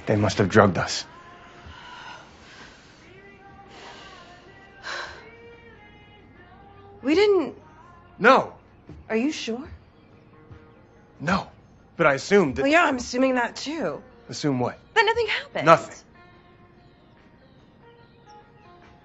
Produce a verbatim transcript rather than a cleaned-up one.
They must have drugged us. We didn't... No. Are you sure? No. But I assumed that... Well, yeah, I'm assuming that too. Assume what? That nothing happened. Nothing.